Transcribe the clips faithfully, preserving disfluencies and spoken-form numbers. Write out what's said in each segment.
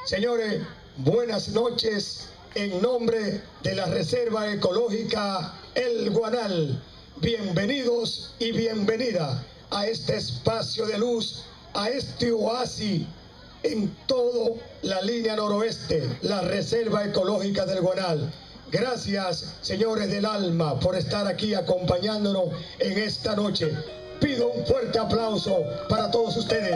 Señores, buenas noches en nombre de la Reserva Ecológica El Guanal. Bienvenidos y bienvenida a este espacio de luz, a este oasis en toda la línea noroeste, la Reserva Ecológica del Guanal. Gracias, señores del alma, por estar aquí acompañándonos en esta noche. Pido un fuerte aplauso para todos ustedes.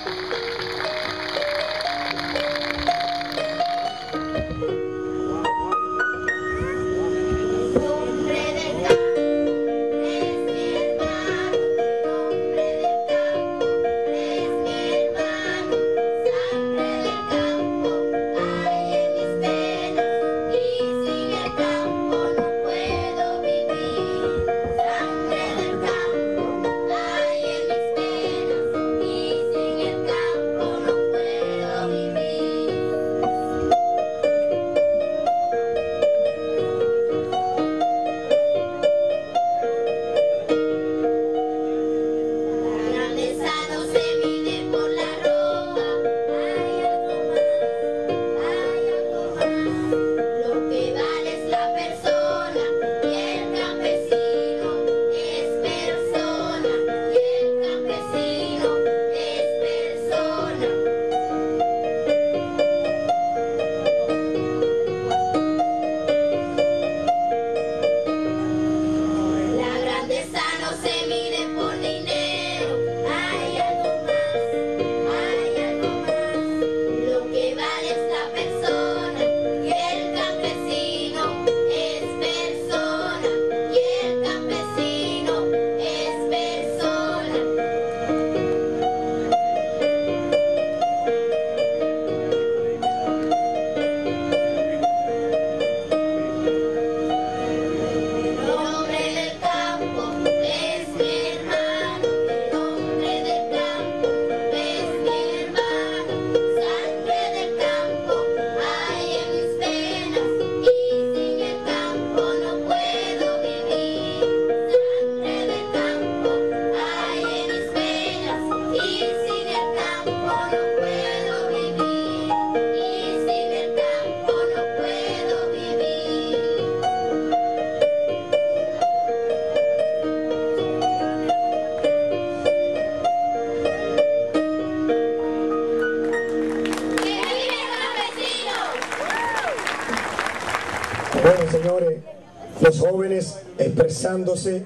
Bueno, señores, los jóvenes expresándose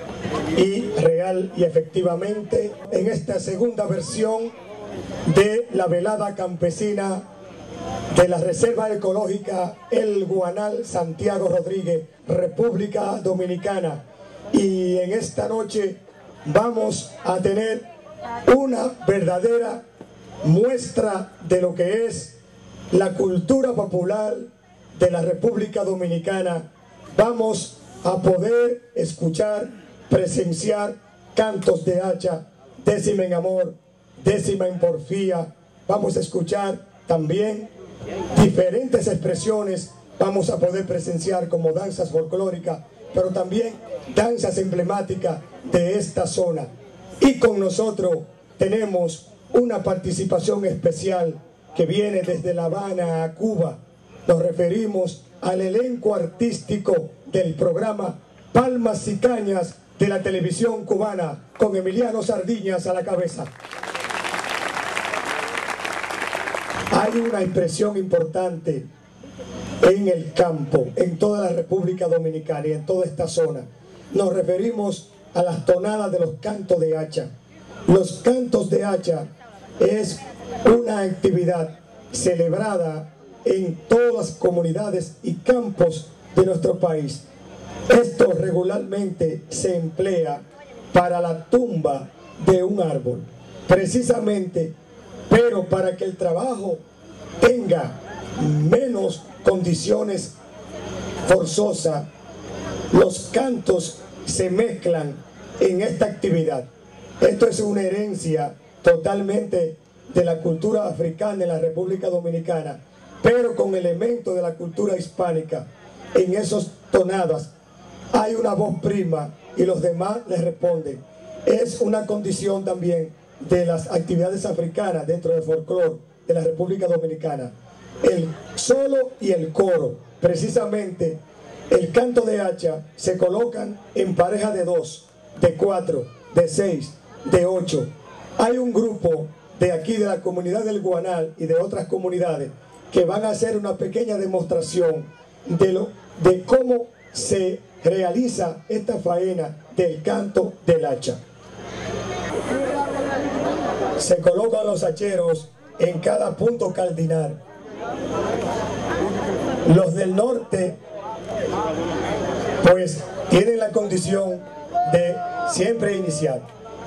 y real y efectivamente en esta segunda versión de la velada campesina de la Reserva Ecológica El Guanal, Santiago Rodríguez, República Dominicana. Y en esta noche vamos a tener una verdadera muestra de lo que es la cultura popular de la República Dominicana. Vamos a poder escuchar, presenciar cantos de hacha, décima en amor, décima en porfía. Vamos a escuchar también diferentes expresiones. Vamos a poder presenciar como danzas folclóricas, pero también danzas emblemáticas de esta zona. Y con nosotros tenemos una participación especial que viene desde La Habana a Cuba. Nos referimos al elenco artístico del programa Palmas y Cañas de la televisión cubana, con Emiliano Sardiñas a la cabeza. Hay una impresión importante en el campo, en toda la República Dominicana y en toda esta zona. Nos referimos a las tonadas de los cantos de hacha. Los cantos de hacha es una actividad celebrada en todas las comunidades y campos de nuestro país. Esto regularmente se emplea para la tumba de un árbol, precisamente, pero para que el trabajo tenga menos condiciones forzosas, los cantos se mezclan en esta actividad. Esto es una herencia totalmente de la cultura africana en la República Dominicana, pero con elementos de la cultura hispánica. En esas tonadas hay una voz prima y los demás les responden. Es una condición también de las actividades africanas dentro del folclore de la República Dominicana. El solo y el coro, precisamente el canto de hacha, se colocan en pareja de dos, de cuatro, de seis, de ocho. Hay un grupo de aquí de la comunidad del Guanal y de otras comunidades que van a hacer una pequeña demostración de, lo, de cómo se realiza esta faena del canto del hacha. Se colocan los hacheros en cada punto cardinal. Los del norte pues tienen la condición de siempre iniciar.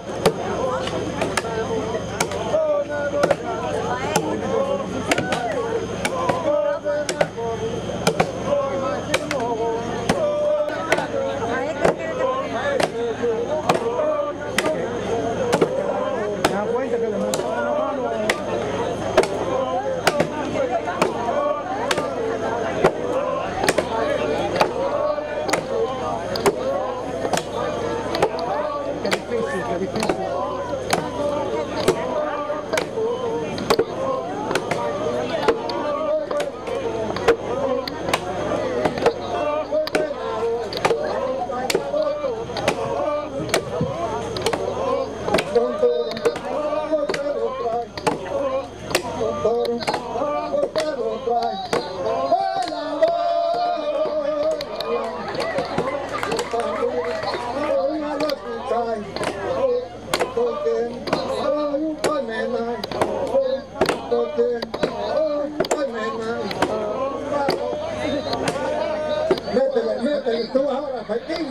Métele, métele, tú ahora, Martín.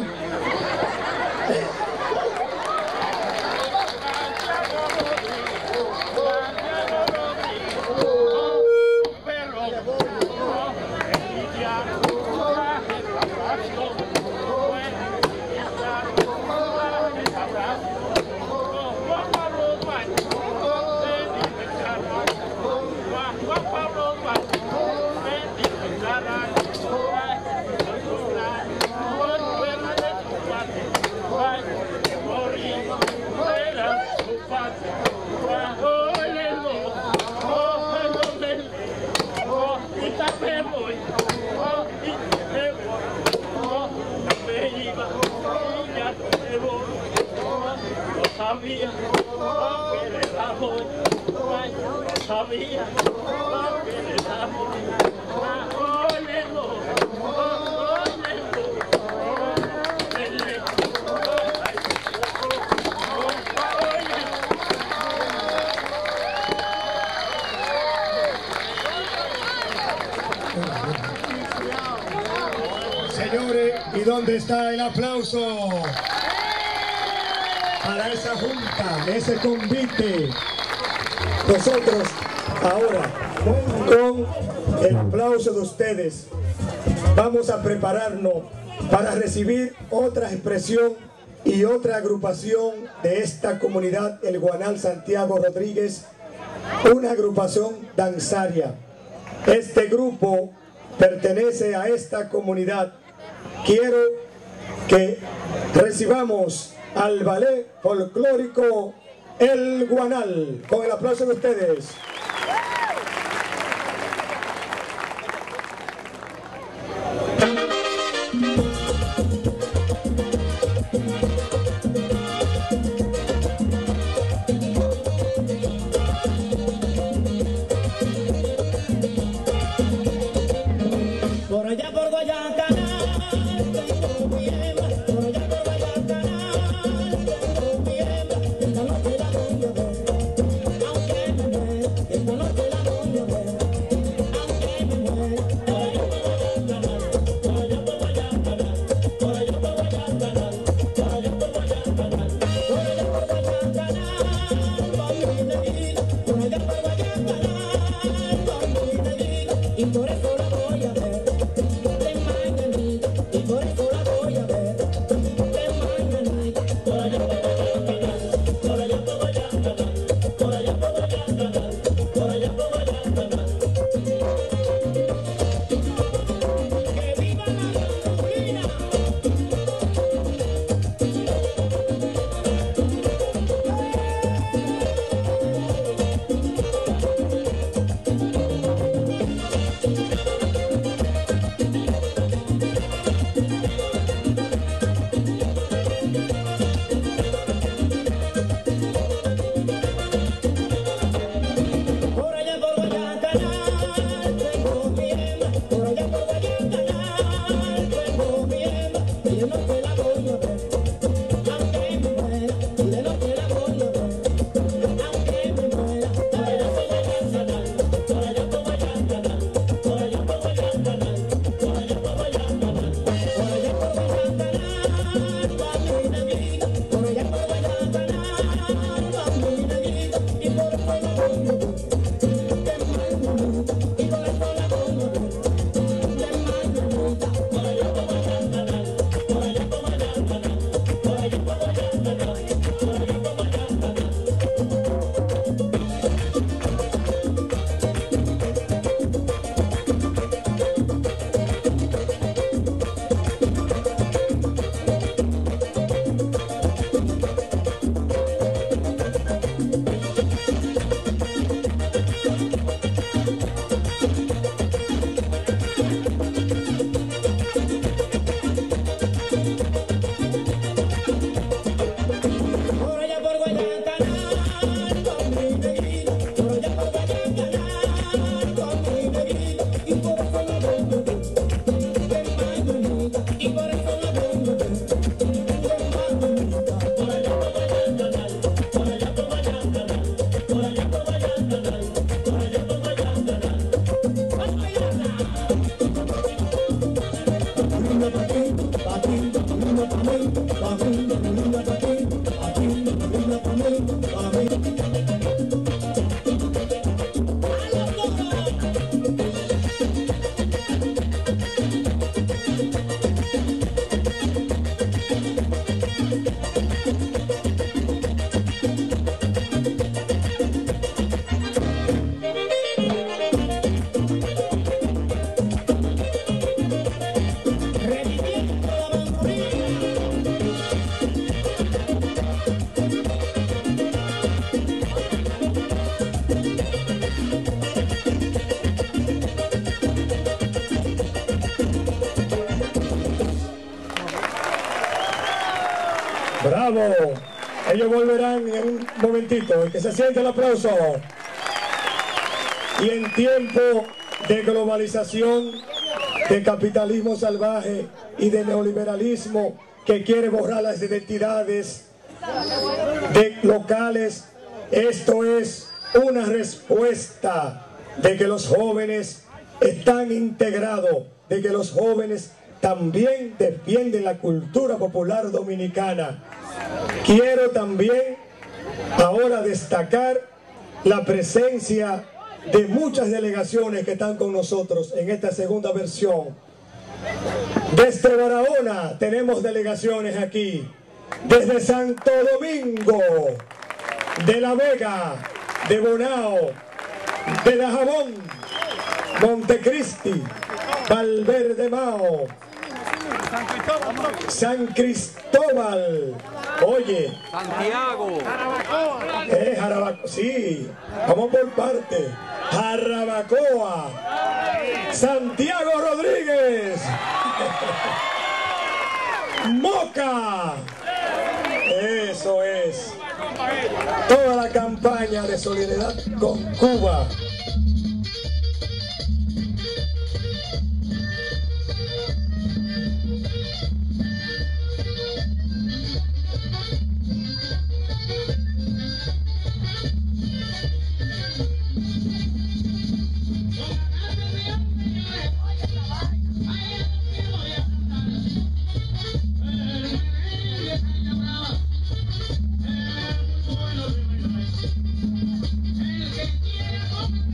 Señores, ¿y dónde está el aplauso para esa junta, ese convite? Nosotros ahora, con el aplauso de ustedes, vamos a prepararnos para recibir otra expresión y otra agrupación de esta comunidad, el Guanal Santiago Rodríguez, una agrupación danzaria. Este grupo pertenece a esta comunidad. Quiero que recibamos al ballet folclórico El Guanal, con el aplauso de ustedes. Por allá por Guayacanal, tengo mi hembra. Por allá por Guayacanal, tengo mi hembra. Esta noche la voy a ver, aunque me Guayacanal, tengo mi hembra, por allá por Guayacanal, tengo mi hembra, y de noche la voy a ver, aunque me muera, y de noche la voy a ver, aunque me muera, por allá por Guayacanal, por allá por Guayacanal, por allá por Guayacanal, por allá por Guayacanal, por allá por Guayacanal, va mi negrita, por allá por Guayacanal, va mi negrita, y por eso la voy a ver. Bravo, ellos volverán en un momentito, que se siente el aplauso. Y en tiempo de globalización, de capitalismo salvaje y de neoliberalismo que quiere borrar las identidades de locales, esto es una respuesta de que los jóvenes están integrados, de que los jóvenes también defienden la cultura popular dominicana. Quiero también ahora destacar la presencia de muchas delegaciones que están con nosotros en esta segunda versión. Desde Barahona tenemos delegaciones aquí, desde Santo Domingo, de La Vega, de Bonao, de Dajabón, Montecristi, Valverde Mao, San Cristóbal, oye, Santiago, eh, Jarabacoa, sí, vamos por parte, Jarabacoa, Santiago Rodríguez, Moca, eso es, toda la campaña de solidaridad con Cuba. El que quiere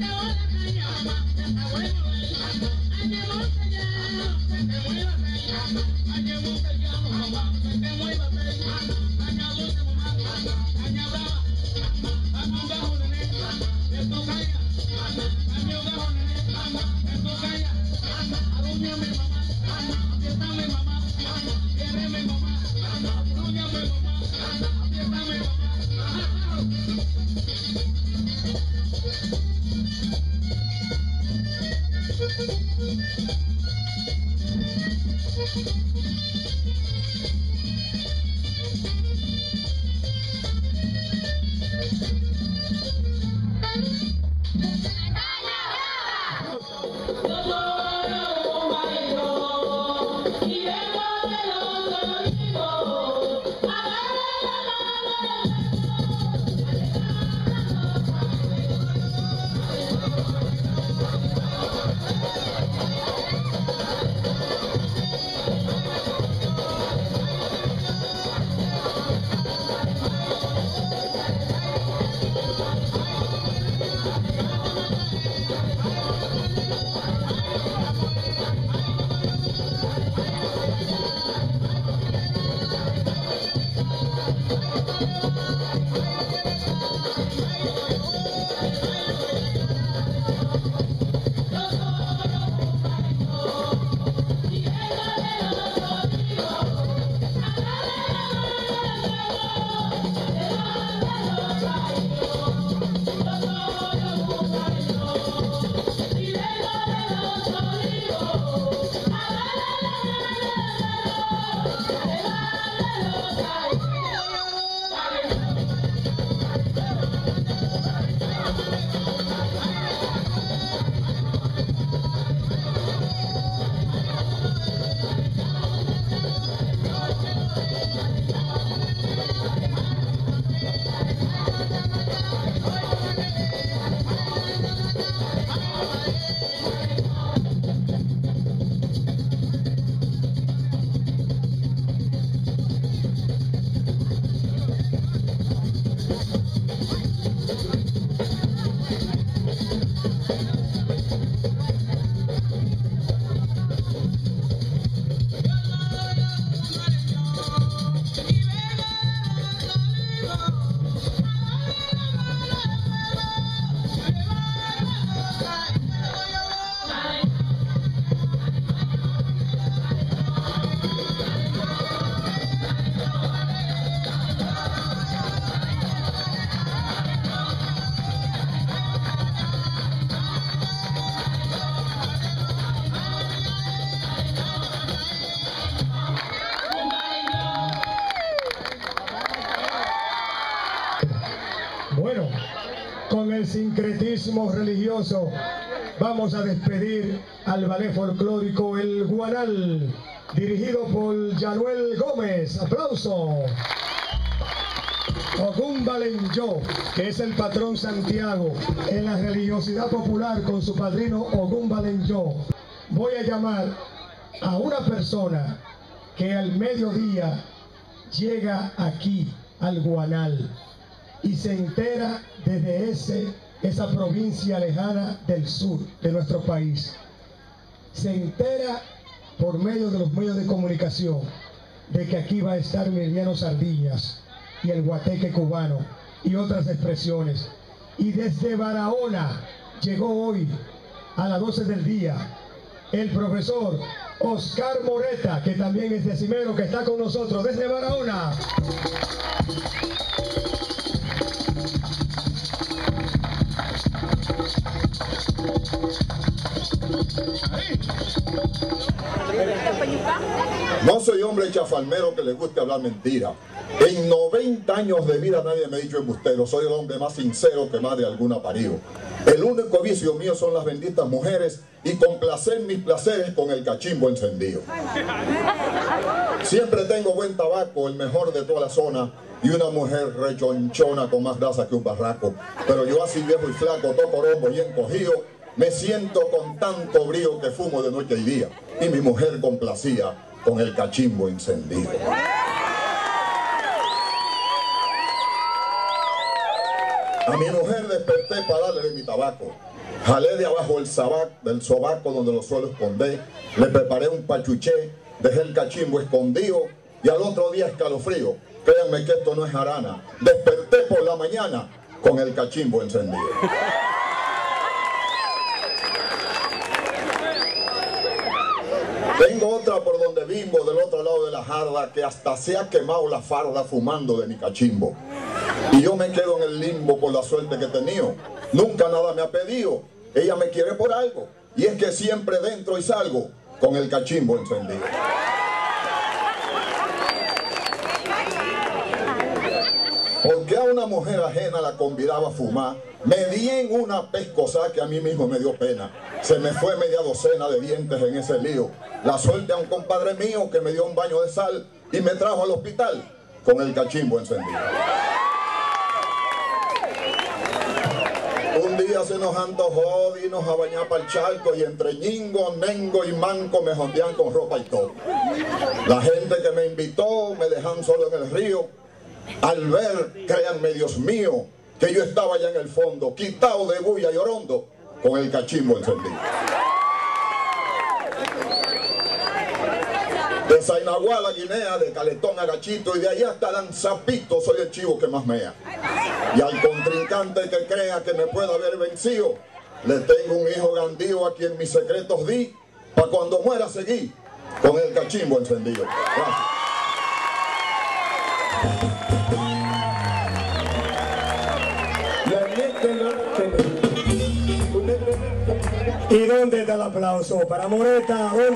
Bueno, con el sincretismo religioso vamos a despedir al ballet folclórico El Guanal, dirigido por Yanuel Gómez. ¡Aplauso! Ogún Balenyo, que es el patrón Santiago en la religiosidad popular con su padrino Ogún Balenyo. Voy a llamar a una persona que al mediodía llega aquí al Guanal y se entera desde ese, esa provincia lejana del sur de nuestro país. Se entera por medio de los medios de comunicación de que aquí va a estar Emiliano Sardiñas y el guateque cubano y otras expresiones. Y desde Barahona llegó hoy a las doce del día el profesor Oscar Moreta, que también es decimero, que está con nosotros desde Barahona. No soy hombre chafalmero que le guste hablar mentira. En noventa años de vida nadie me ha dicho embustero. Soy el hombre más sincero que más de alguna parió. El único vicio mío son las benditas mujeres y complacer mis placeres con el cachimbo encendido. Siempre tengo buen tabaco, el mejor de toda la zona, y una mujer rechonchona con más grasa que un barraco. Pero yo así viejo y flaco, tocorombo y encogido, me siento con tanto brío que fumo de noche y día. Y mi mujer complacía con el cachimbo encendido. A mi mujer desperté para darle mi tabaco. jalé de abajo el sabac, del sobaco donde lo suelo esconder, le preparé un pachuché, dejé el cachimbo escondido y al otro día escalofrío. Créanme que esto no es jarana. Desperté por la mañana con el cachimbo encendido. Tengo otra por donde vivo, del otro lado de la jarda, que hasta se ha quemado la farda fumando de mi cachimbo. Y yo me quedo en el limbo por la suerte que he tenido. Nunca nada me ha pedido. Ella me quiere por algo. Y es que siempre dentro y salgo con el cachimbo encendido. Porque a una mujer ajena la convidaba a fumar, me di en una pescosa que a mí mismo me dio pena. Se me fue media docena de dientes en ese lío. La suerte a un compadre mío que me dio un baño de sal y me trajo al hospital con el cachimbo encendido. Un día se nos antojó de irnos a bañar para el charco y entre ñingo, nengo y manco me jondean con ropa y todo. La gente que me invitó me dejan solo en el río. Al ver, créanme, Dios mío, que yo estaba allá en el fondo, quitado de bulla y orondo, con el cachimbo encendido. De Zainaguá a la Guinea, de Caletón a Gachito y de allá hasta Lanzapito, soy el chivo que más mea. Y al contrincante que crea que me pueda haber vencido, le tengo un hijo gandío a quien mis secretos di, para cuando muera seguí con el cachimbo encendido. Gracias. ¿Y dónde está el aplauso para Moreta? ¿Dónde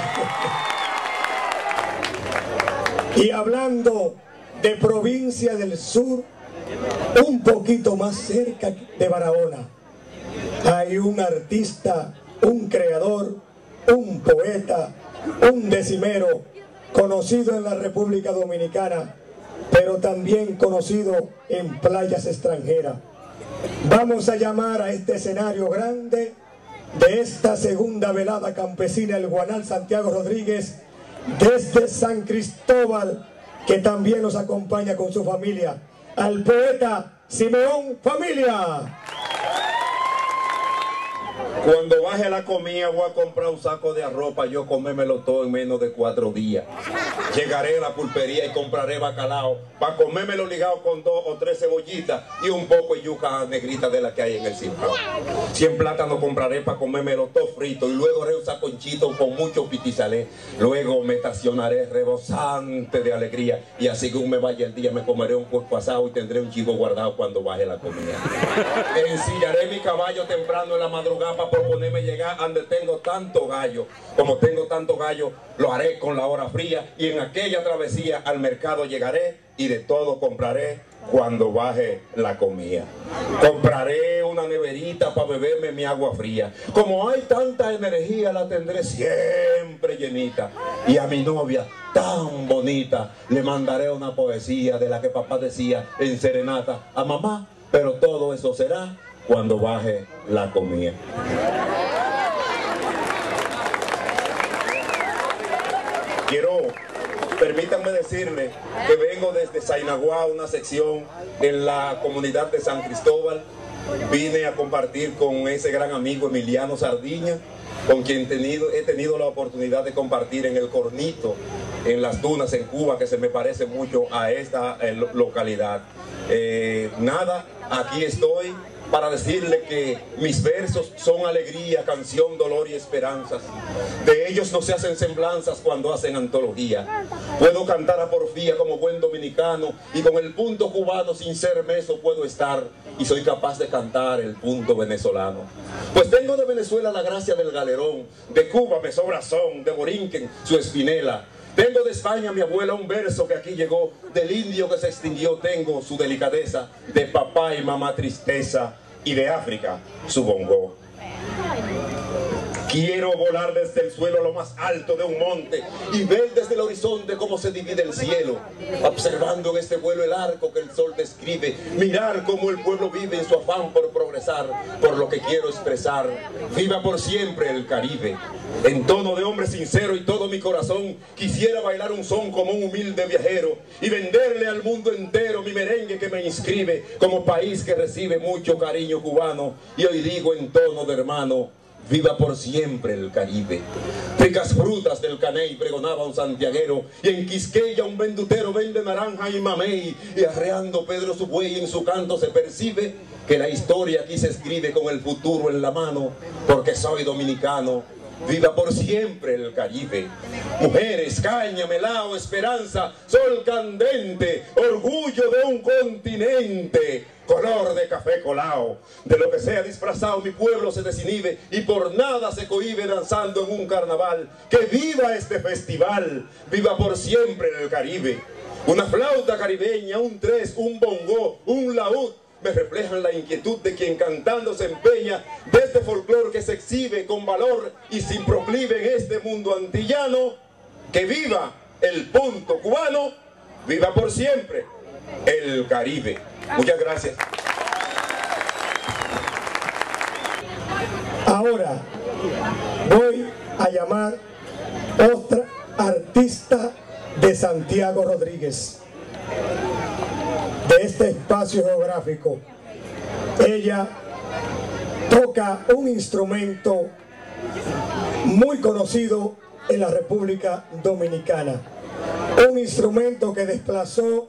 se... Y hablando de provincia del sur, un poquito más cerca de Barahona, hay un artista, un creador, un poeta, un decimero, conocido en la República Dominicana, pero también conocido en playas extranjeras. Vamos a llamar a este escenario grande de esta segunda velada campesina, el Guanal Santiago Rodríguez, desde San Cristóbal, que también nos acompaña con su familia, al poeta Simeón Familia. Cuando baje la comida voy a comprar un saco de arroz para yo comérmelo todo en menos de cuatro días. Llegaré a la pulpería y compraré bacalao para comérmelo ligado con dos o tres cebollitas y un poco de yuca negrita de la que hay en el circo. cien plátanos compraré para comérmelo todo frito y luego haré un saconchito con mucho pitizalé. Luego me estacionaré rebosante de alegría y así según me vaya el día me comeré un cuerpo asado y tendré un chivo guardado cuando baje la comida. Ensillaré mi caballo temprano en la madrugada para proponerme llegar donde tengo tanto gallo. Como tengo tanto gallo, lo haré con la hora fría y en aquella travesía al mercado llegaré y de todo compraré cuando baje la comida. Compraré una neverita para beberme mi agua fría. Como hay tanta energía, la tendré siempre llenita. Y a mi novia tan bonita le mandaré una poesía de la que papá decía en serenata a mamá, pero todo eso será cuando baje la comida. Quiero, permítanme decirle que vengo desde Zainaguá, una sección en la comunidad de San Cristóbal. Vine a compartir con ese gran amigo Emiliano Sardiña, con quien tenido, he tenido la oportunidad de compartir en el Cornito, en las dunas en Cuba, que se me parece mucho a esta eh, localidad. Eh, nada, aquí estoy para decirle que mis versos son alegría, canción, dolor y esperanzas. De ellos no se hacen semblanzas cuando hacen antología. Puedo cantar a porfía como buen dominicano y con el punto cubano sin ser meso puedo estar y soy capaz de cantar el punto venezolano. Pues tengo de Venezuela la gracia del galerón, de Cuba me sobra son, de Borinquen su espinela. Tengo de España mi abuela un verso que aquí llegó, del indio que se extinguió tengo su delicadeza, de papá y mamá tristeza y de África su bongo. Quiero volar desde el suelo a lo más alto de un monte y ver desde el horizonte cómo se divide el cielo, observando en este vuelo el arco que el sol describe, mirar cómo el pueblo vive en su afán por progresar, por lo que quiero expresar. Viva por siempre el Caribe. En tono de hombre sincero y todo mi corazón quisiera bailar un son como un humilde viajero y venderle al mundo entero mi merengue que me inscribe como país que recibe mucho cariño cubano. Y hoy digo en tono de hermano: viva por siempre el Caribe. Ricas frutas del caney pregonaba un santiaguero, y en Quisqueya un vendutero vende naranja y mamey, y arreando Pedro su buey en su canto se percibe que la historia aquí se escribe con el futuro en la mano, porque soy dominicano. Viva por siempre el Caribe. Mujeres, caña, melao, esperanza, sol candente, orgullo de un continente, color de café colao. De lo que sea disfrazado mi pueblo se desinhibe y por nada se cohíbe danzando en un carnaval. ¡Que viva este festival! ¡Viva por siempre el Caribe! Una flauta caribeña, un tres, un bongo, un laúd me reflejan la inquietud de quien cantando se empeña de este folclor que se exhibe con valor y sin proclive en este mundo antillano. ¡Que viva el punto cubano! ¡Viva por siempre el Caribe! Muchas gracias. Ahora voy a llamar otra artista de Santiago Rodríguez, de este espacio geográfico. Ella toca un instrumento muy conocido en la República Dominicana, un instrumento que desplazó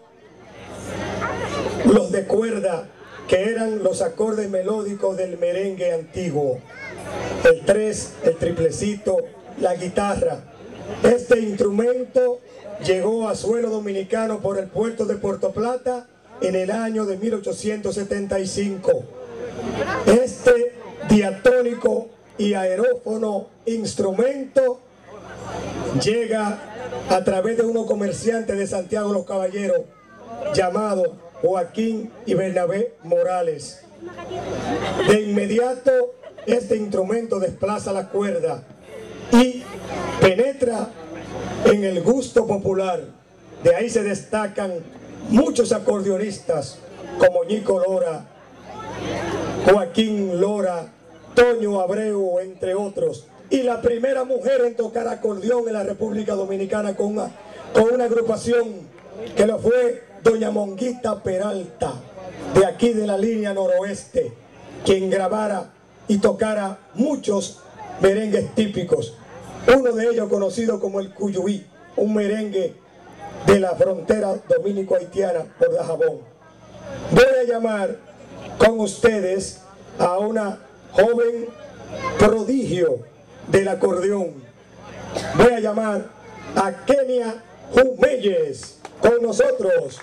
los de cuerda, que eran los acordes melódicos del merengue antiguo, el tres, el triplecito, la guitarra. Este instrumento llegó a suelo dominicano por el puerto de Puerto Plata en el año de mil ochocientos setenta y cinco. Este diatónico y aerófono instrumento llega a través de unos comerciantes de Santiago Los Caballeros llamados Joaquín y Bernabé Morales. De inmediato este instrumento desplaza la cuerda y penetra en el gusto popular. De ahí se destacan muchos acordeonistas como Ñico Lora, Joaquín Lora, Toño Abreu, entre otros. Y la primera mujer en tocar acordeón en la República Dominicana con una, con una agrupación que lo fue doña Monguita Peralta, de aquí de la línea noroeste, quien grabara y tocara muchos merengues típicos. Uno de ellos conocido como el Cuyuí, un merengue de la frontera dominico-haitiana por Dajabón. Voy a llamar con ustedes a una joven prodigio del acordeón. Voy a llamar a Kenia Jumeyes con nosotros.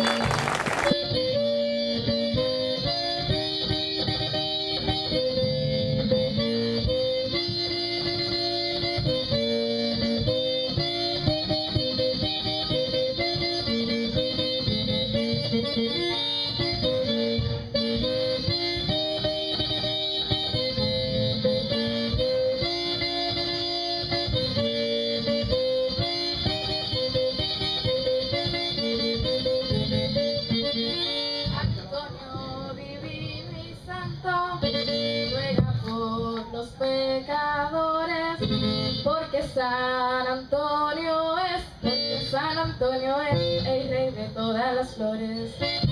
San Antonio es, porque San Antonio es el rey de todas las flores.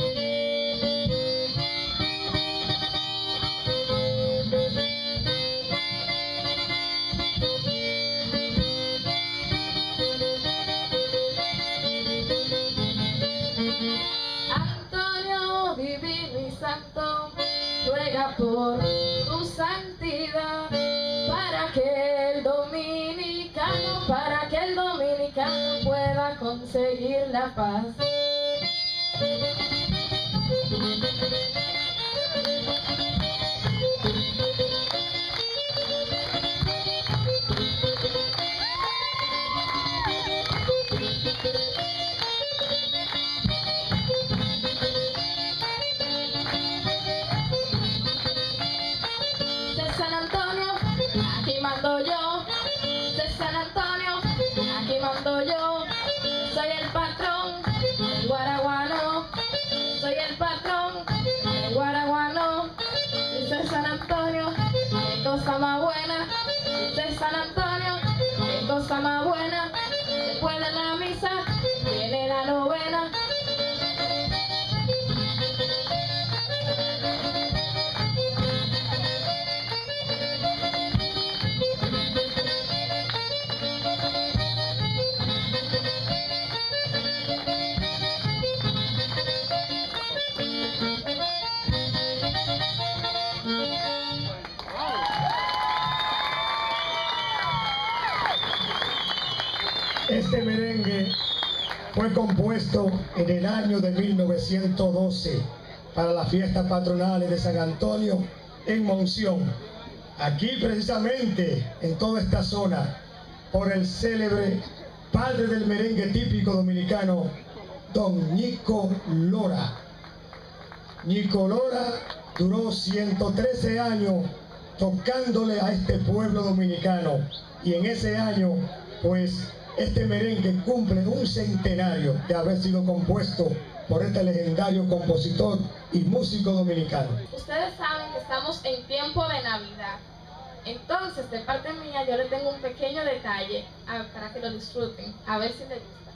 Antonio divino y santo, ruega por tu santidad, para que el dominicano, para que el dominicano pueda conseguir la paz. De San Antonio aquí mando yo, de San Antonio, aquí mando yo, soy el patrón, el guaraguano, soy el patrón, el guaraguano, dice San Antonio, qué cosa más buena, dice San Antonio, qué cosa más buena, después de la misa, viene la novena. Este merengue fue compuesto en el año de mil novecientos doce para las fiestas patronales de San Antonio en Monción. Aquí precisamente, en toda esta zona, por el célebre padre del merengue típico dominicano, don Ñico Lora. Ñico Lora duró ciento trece años tocándole a este pueblo dominicano, y en ese año, pues, este merengue cumple un centenario de haber sido compuesto por este legendario compositor y músico dominicano. Ustedes saben que estamos en tiempo de Navidad. Entonces, de parte mía, yo les tengo un pequeño detalle a, para que lo disfruten, a ver si les gusta.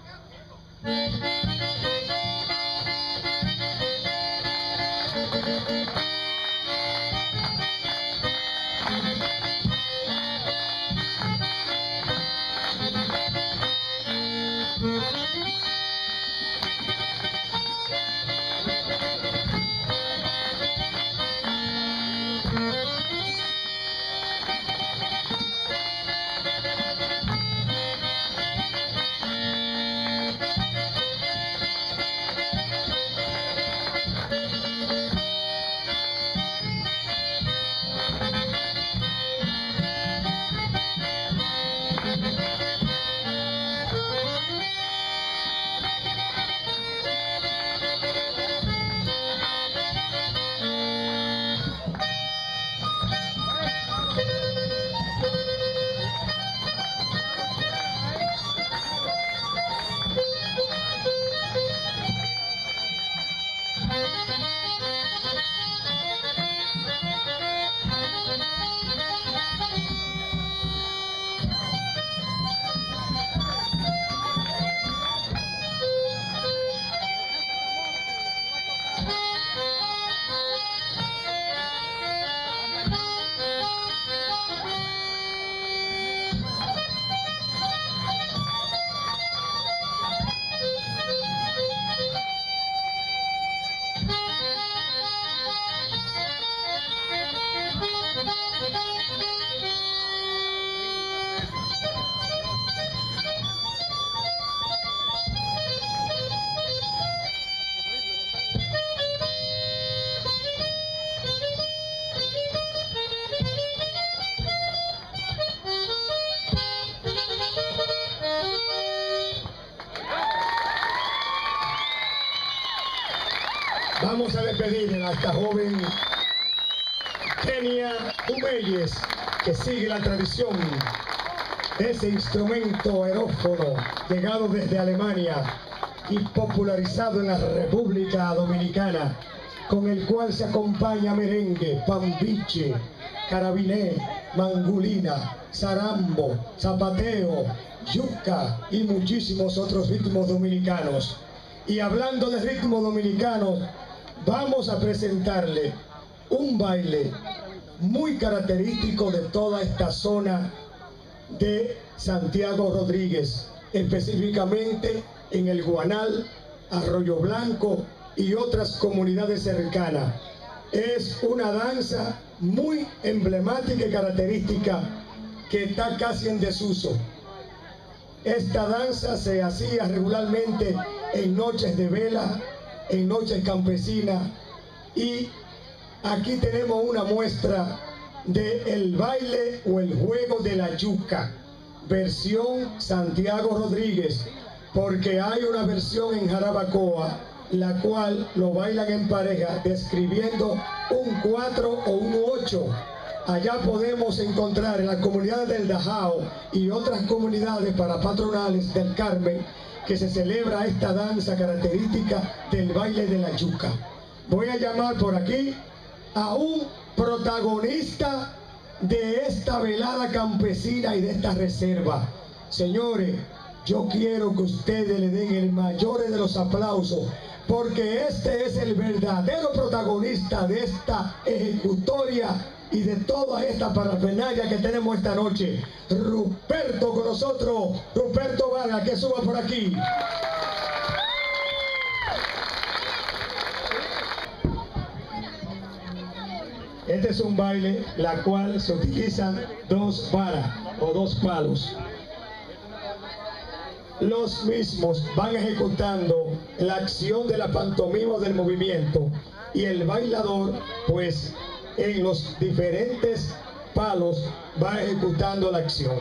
Vamos a despedir a esta joven Kenia Humeyes, que sigue la tradición de ese instrumento aerófono llegado desde Alemania y popularizado en la República Dominicana, con el cual se acompaña merengue, pambiche, carabiné, mangulina, zarambo, zapateo, yuca y muchísimos otros ritmos dominicanos. Y hablando de ritmos dominicanos, vamos a presentarle un baile muy característico de toda esta zona de Santiago Rodríguez, específicamente en el Guanal, Arroyo Blanco y otras comunidades cercanas. Es una danza muy emblemática y característica que está casi en desuso. Esta danza se hacía regularmente en noches de vela, en noches campesinas, y aquí tenemos una muestra del baile o el juego de la yuca, versión Santiago Rodríguez, porque hay una versión en Jarabacoa, la cual lo bailan en pareja, describiendo un cuatro o un ocho, allá podemos encontrar en la comunidad del Dajao y otras comunidades parapatronales del Carmen que se celebra esta danza característica del baile de la yuca. Voy a llamar por aquí a un protagonista de esta velada campesina y de esta reserva. Señores, yo quiero que ustedes le den el mayor de los aplausos, porque este es el verdadero protagonista de esta ejecutoria y de toda esta parafernalia que tenemos esta noche. Ruperto con nosotros, Ruperto Vargas, que suba por aquí. Este es un baile la cual se utilizan dos varas o dos palos. Los mismos van ejecutando la acción de la pantomima del movimiento y el bailador pues en los diferentes palos va ejecutando la acción.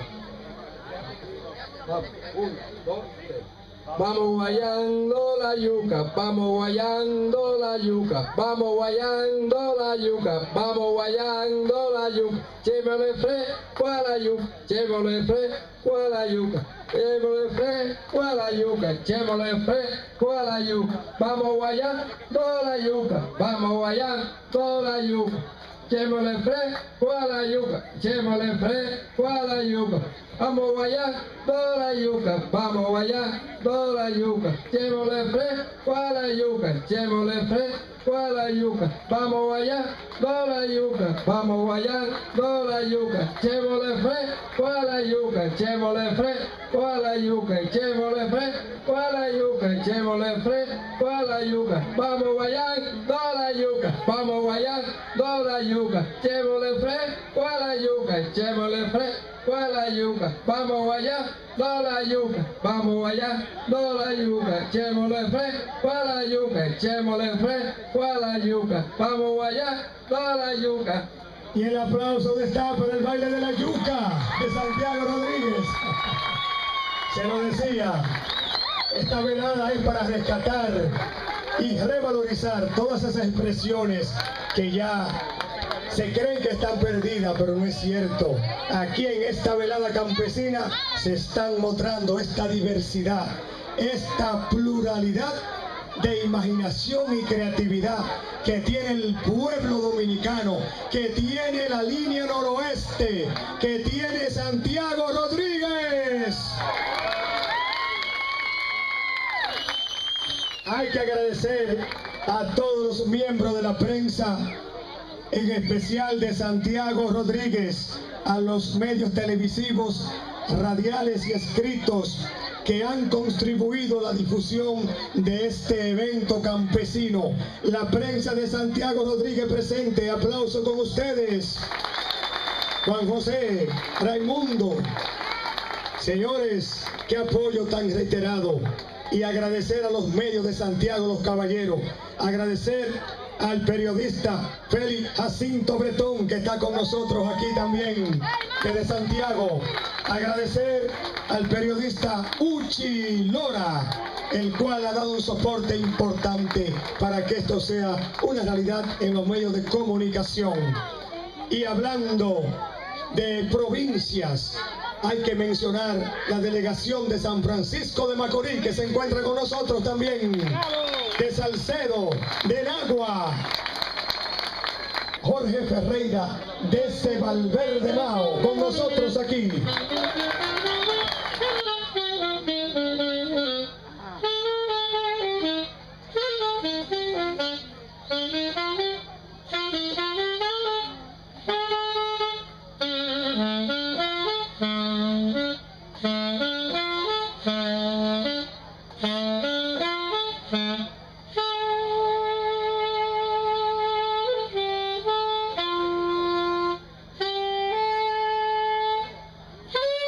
Un, dos, tres. Vamos guayando la yuca, vamos guayando la yuca, vamos guayando la yuca, vamos guayando la yuca, llévale fresco a la yuca, llévale fresco a la yuca, llévale fresco a la yuca, llévale fresco a la yuca, vamos guayando la yuca, vamos guayando la yuca, llévale fresco a la yuca, llévale fresco a la yuca. Vamos guayando la yuca, vamos guayando la yuca, llévole fresco a la yuca, llévole fresco a la yuca, vamos guayando la yuca, vamos guayando la yuca, llévole fresco a la yuca, llévole fresco a la yuca, llévole fresco a la yuca, llévole fresco a la yuca, vamos guayando la yuca, vamos guayando la yuca, llévole fresco a la yuca, llévole fresco a la yuca, vamos allá, no la yuca, vamos allá, no la yuca, echémosle fresco a la yuca, echémosle fresco a la yuca, vamos allá, no la yuca. Y el aplauso de esta para el baile de la yuca de Santiago Rodríguez. Se lo decía, esta velada es para rescatar y revalorizar todas esas expresiones que ya se creen que están perdidas, pero no es cierto. Aquí en esta velada campesina se están mostrando esta diversidad, esta pluralidad de imaginación y creatividad que tiene el pueblo dominicano, que tiene la línea noroeste, que tiene Santiago Rodríguez. Hay que agradecer a todos los miembros de la prensa, en especial de Santiago Rodríguez, a los medios televisivos, radiales y escritos que han contribuido a la difusión de este evento campesino. La prensa de Santiago Rodríguez presente, aplauso con ustedes. Juan José, Raimundo, señores, qué apoyo tan reiterado. Y agradecer a los medios de Santiago, los caballeros, agradecer al periodista Félix Jacinto Bretón, que está con nosotros aquí también, que de Santiago. Agradecer al periodista Uchi Lora, el cual ha dado un soporte importante para que esto sea una realidad en los medios de comunicación. Y hablando de provincias, hay que mencionar la delegación de San Francisco de Macorís, que se encuentra con nosotros también, de Salcedo, de Nagua, Jorge Ferreira, desde Valverde Mao, con nosotros aquí. Thank you.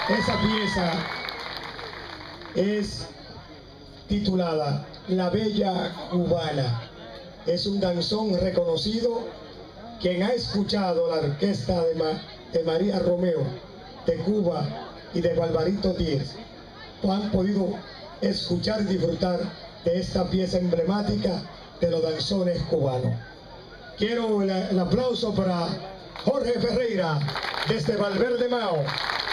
Esa pieza es titulada La Bella Cubana. Es un danzón reconocido. Quien ha escuchado la orquesta de, Ma de María Romeo, de Cuba y de Barbarito Díez, han podido escuchar y disfrutar de esta pieza emblemática de los danzones cubanos. Quiero el, el aplauso para Jorge Ferreira, desde Valverde Mao.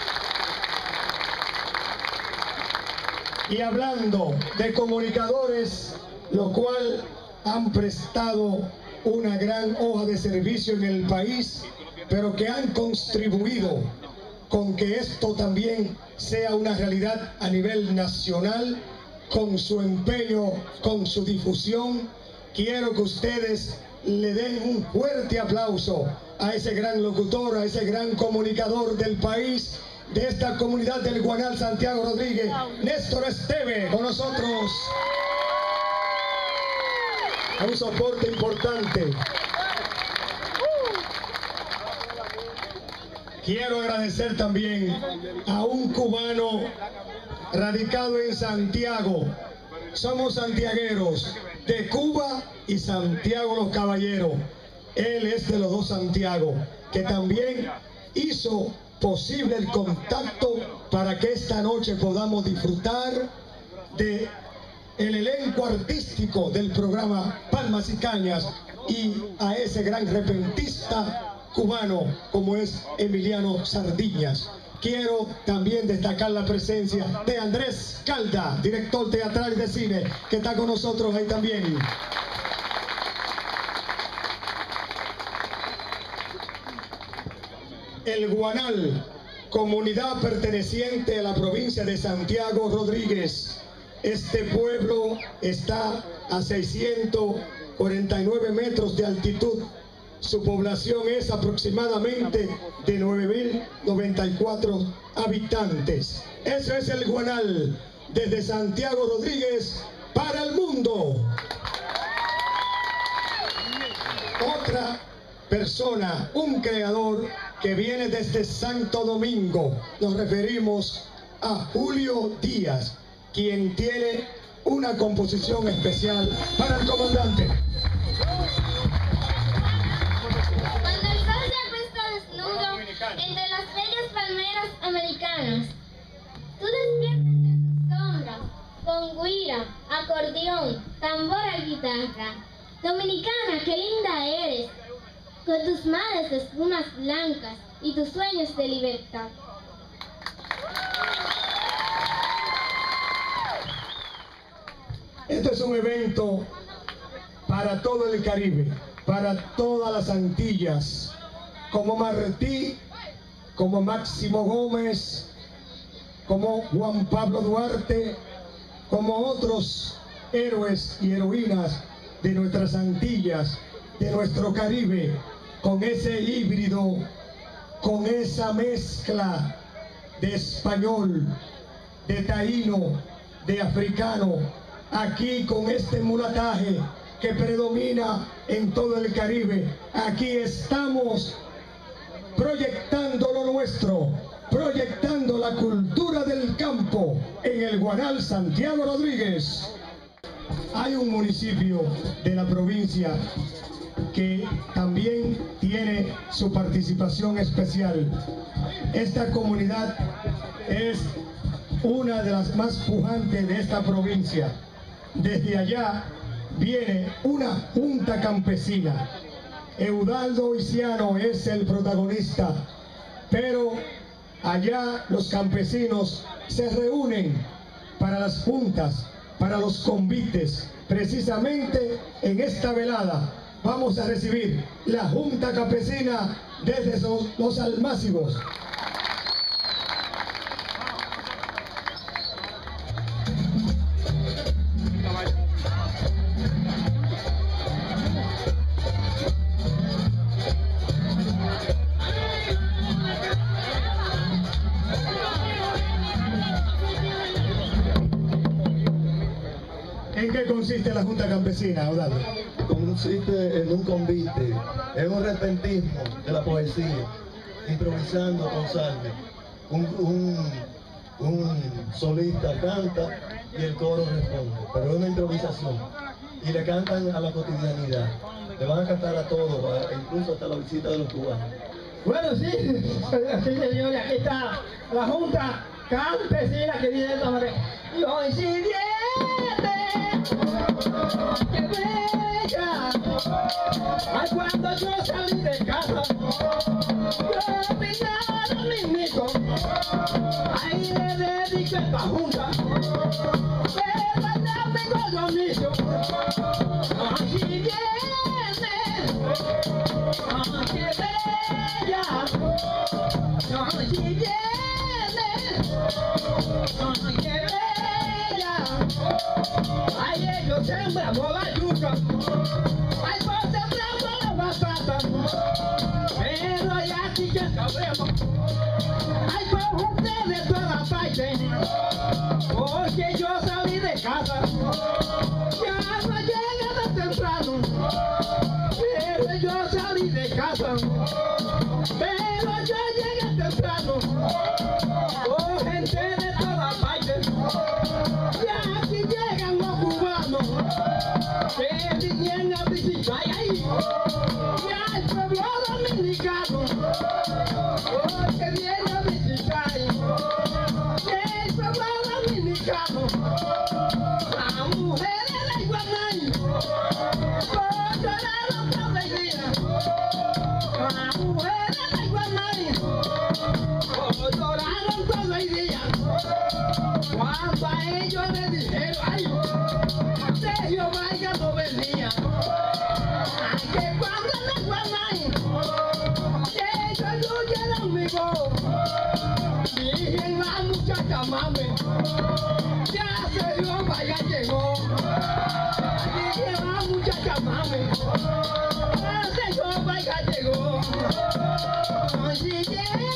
Y hablando de comunicadores, lo cual han prestado una gran hoja de servicio en el país, pero que han contribuido con que esto también sea una realidad a nivel nacional, con su empeño, con su difusión. Quiero que ustedes le den un fuerte aplauso a ese gran locutor, a ese gran comunicador del país, de esta comunidad del Guanal, Santiago Rodríguez, Néstor Esteve, con nosotros. Un soporte importante. Quiero agradecer también a un cubano radicado en Santiago. Somos santiagueros de Cuba y Santiago los Caballeros. Él es de los dos Santiago, que también hizo posible el contacto para que esta noche podamos disfrutar de el elenco artístico del programa Palmas y Cañas, y a ese gran repentista cubano como es Emiliano Sardiñas. Quiero también destacar la presencia de Andrés Calda, director teatral y de cine, que está con nosotros ahí también. El Guanal, comunidad perteneciente a la provincia de Santiago Rodríguez. Este pueblo está a seiscientos cuarenta y nueve metros de altitud. Su población es aproximadamente de nueve mil noventa y cuatro habitantes. Eso es el Guanal, desde Santiago Rodríguez para el mundo. Otra persona, un creador que viene desde Santo Domingo. Nos referimos a Julio Díaz, quien tiene una composición especial para el comandante. Cuando el sol se acuesta desnudo entre las bellas palmeras americanas, tú despiertas entre sus sombras con guira, acordeón, tambora y guitarra. Dominicana, qué linda eres, con tus mares de espumas blancas y tus sueños de libertad. Este es un evento para todo el Caribe, para todas las Antillas, como Martí, como Máximo Gómez, como Juan Pablo Duarte, como otros héroes y heroínas de nuestras Antillas, de nuestro Caribe, con ese híbrido, con esa mezcla de español, de taíno, de africano, aquí con este mulataje que predomina en todo el Caribe. Aquí estamos proyectando lo nuestro, proyectando la cultura del campo en el Guanal, Santiago Rodríguez. Hay un municipio de la provincia que también tiene su participación especial. Esta comunidad es una de las más pujantes de esta provincia. Desde allá viene una junta campesina. Eudaldo Iciano es el protagonista, pero allá los campesinos se reúnen para las juntas, para los convites. Precisamente en esta velada vamos a recibir la junta campesina desde los, los Almácigos. ¿En qué consiste la Junta Campesina, Eudaldo? Consiste en un convite, en un repentismo de la poesía, improvisando con salve. un, un, un solista canta y el coro responde, pero es una improvisación. Y le cantan a la cotidianidad, le van a cantar a todos, a- incluso hasta la visita de los cubanos. Bueno, sí, sí, señores, aquí está la Junta Campesina que dice de esta manera. Y hoy si viene, qué bella. Ay, cuando yo salí de casa, yo miraba mi mismo. Ahí le dediqué esta Junta, pero allá tengo yo mismo. Ay, si viene, ay, qué bella. Ay, si viene, ay, qué bella. Ay, ellos sembramos la yuca, ay, pues sembramos la batata, pero ya sí que sabremos, ay, pues ustedes toda parte, porque yo salí de casa, ya no llega de temprano, pero yo salí de casa, pero yo llegué temprano, oh, gente de toda parte, ya aquí llegan los cubanos, que vinieron a visitar ahí, ya el pueblo dominicano, oh, que viene a visitar, que el pueblo dominicano, la mujer de la Iguanay, oh, lloraron toda el día, la mujer de la Iguanay, oh, lloraron todo el día, cuando a ellos le dijeron, ay, Sergio Vargas no venía, ay, que cuando la Iguanay, que ellos huyeron conmigo, dije la muchacha mame, ya Sergio Vargas llegó, dije la muchacha mame, ya Sergio Vargas llegó, ay, si viene,